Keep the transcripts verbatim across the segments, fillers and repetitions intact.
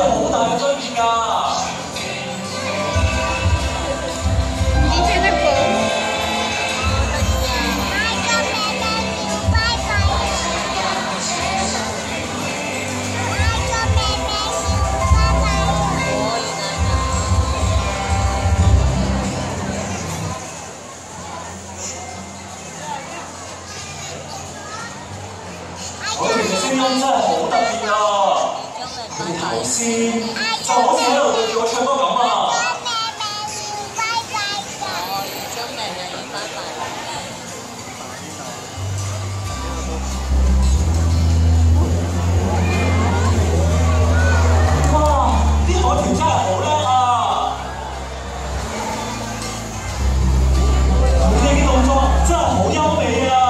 有好大嘅分別㗎。 你聽得到？ 佢哋嘅聲音真係好特別啊！佢哋頭先就好似喺度對住我唱歌咁啊！哇！啲海豚真係好叻啊！佢哋嘅動作真係好優美啊！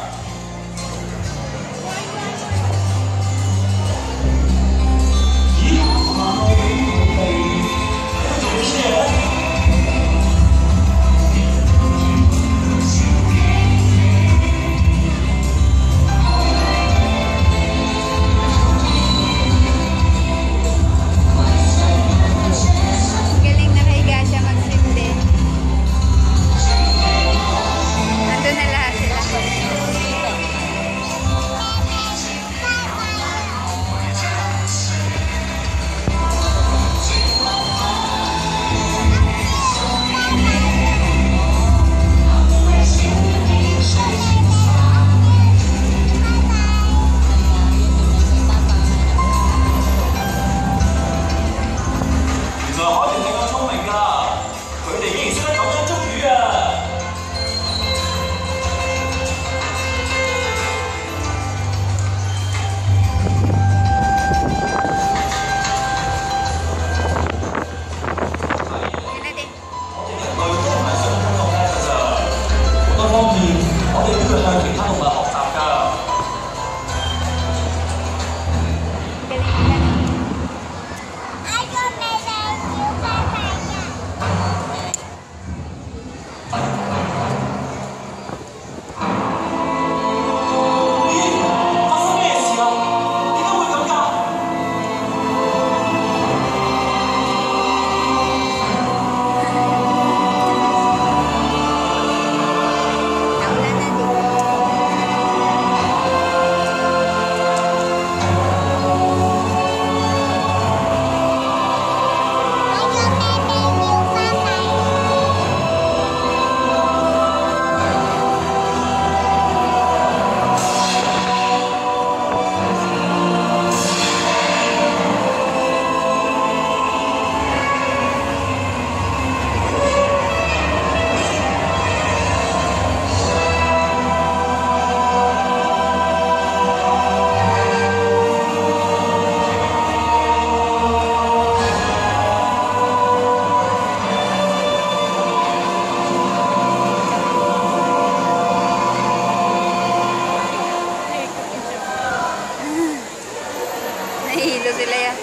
Nahilo sila yan.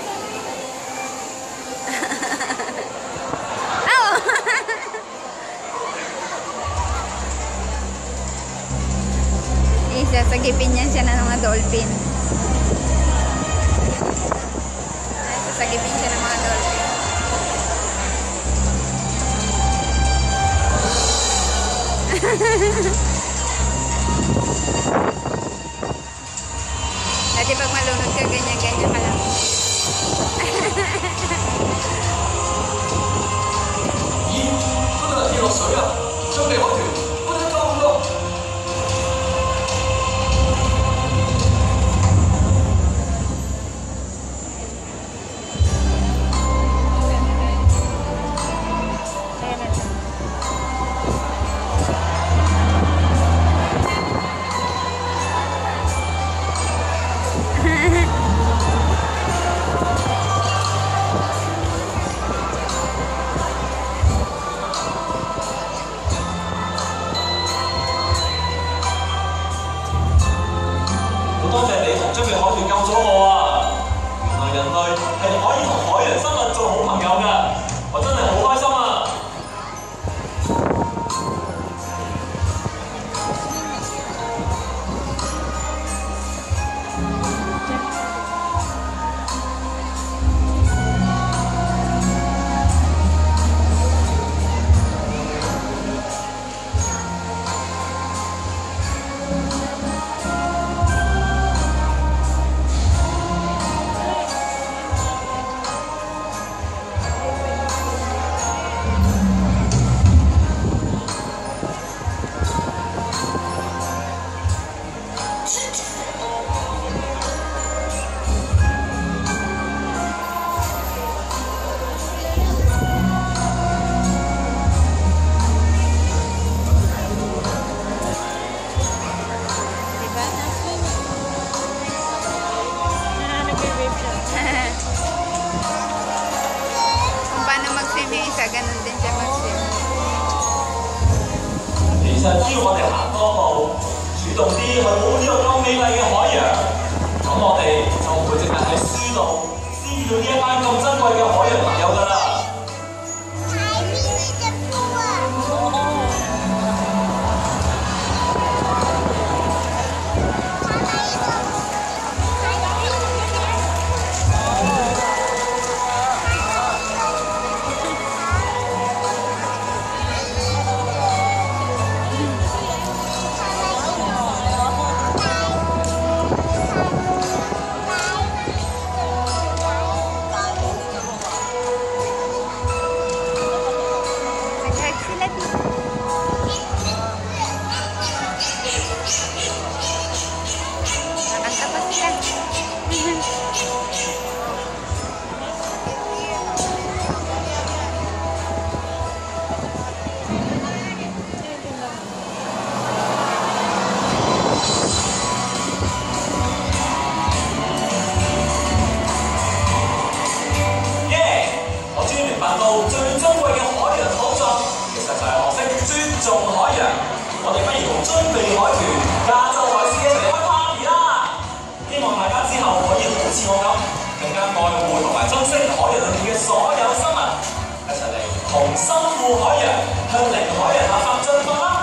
Oh! Isasagipin yan siya ng mga dolphin. Isasagipin siya ng mga dolphin. Dati pag malunod ka, ganyan-ganyan ka lang. 咦，嗰度跌落水啊！將你海豚，我哋救咯！多謝你同將嘅海豚救咗我啊！原來人類係可以同海洋生物做好朋友㗎，我真係好開心啊！ Gaganon din siya mag-swim. 其實只要我哋行多步，主動啲去保護呢個咁美麗嘅海洋，咁我哋就唔會淨係喺書度先遇到呢一班咁珍貴嘅海洋朋友㗎啦。最珍貴嘅海洋寶藏，其實就係學識尊重海洋。我哋不如同追味海豚、亞洲海獅一齊嚟開 party 啦！希望大家之後可以好似我咁，更加愛護同埋珍惜海洋裏面嘅所有生物，一齊嚟同心護海洋，向零海洋垃圾進發啦！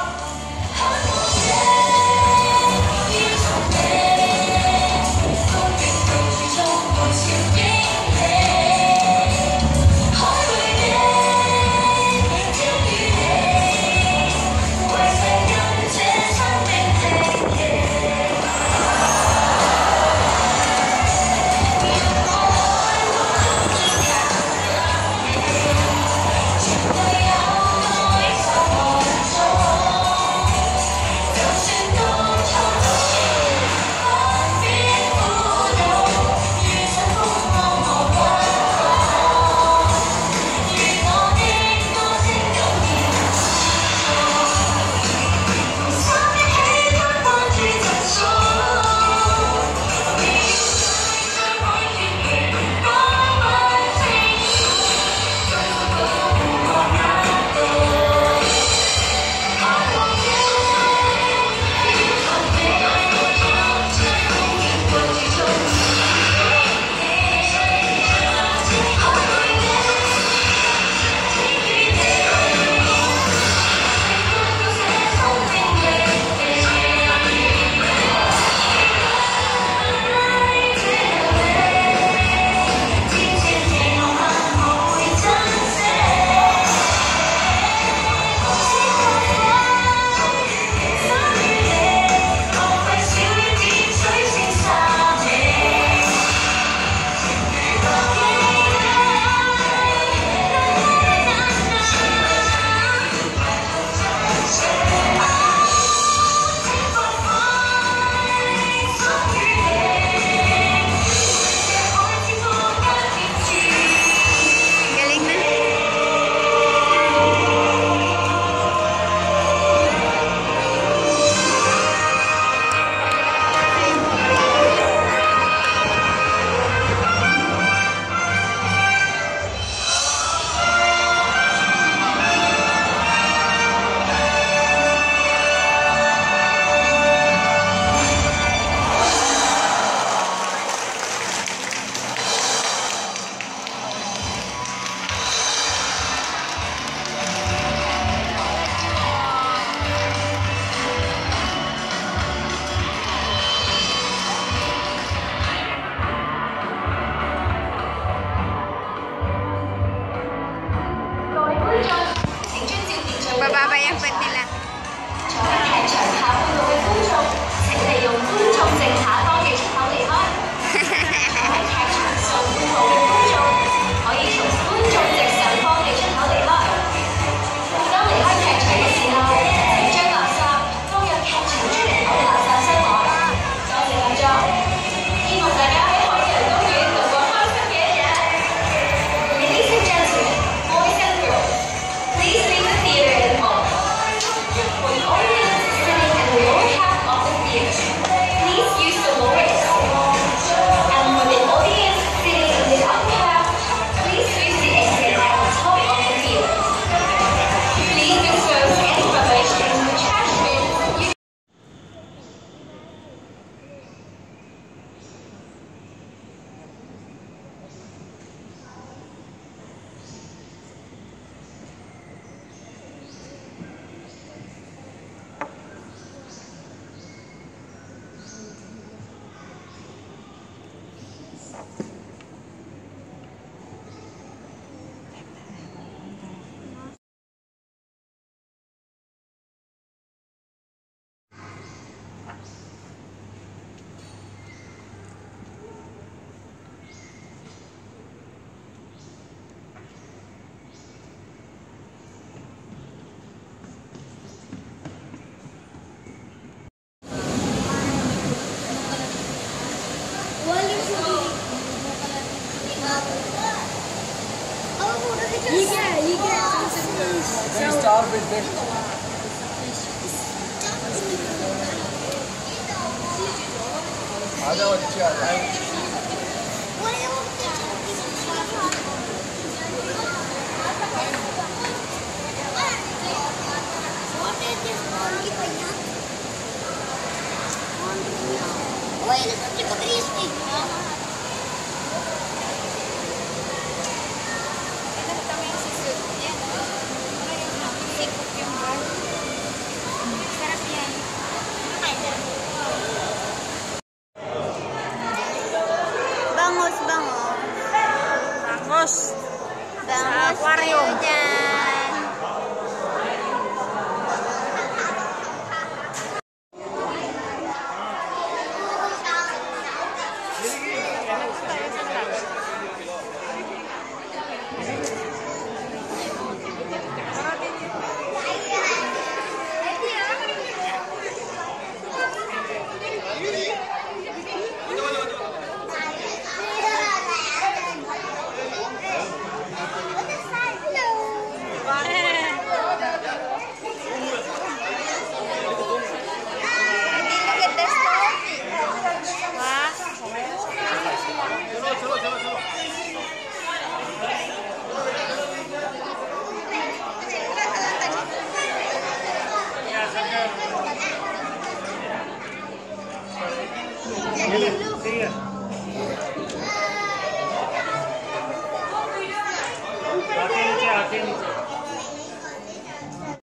Bababa yung pet nila. 坐喺劇場下半部嘅觀眾，請利用觀眾席下方嘅出口離開。坐喺劇場上半部嘅觀眾，可以從觀眾席上方嘅出口離開。當離開劇場嘅時候，請將垃圾放入劇場出入口垃圾箱內。多謝合作，希望大家喺海洋公園度過開心嘅一日。Ladies and gentlemen, boys and girls, please leave the theater in the moment. For the audience sitting in the lower half of the theater, Then start with this. आजा बच्चे आ जाए. Ой, это типа криспи. Bangus, bangus. Bangus. Bangus. Akuarium. Dan ये ले, ठीक है.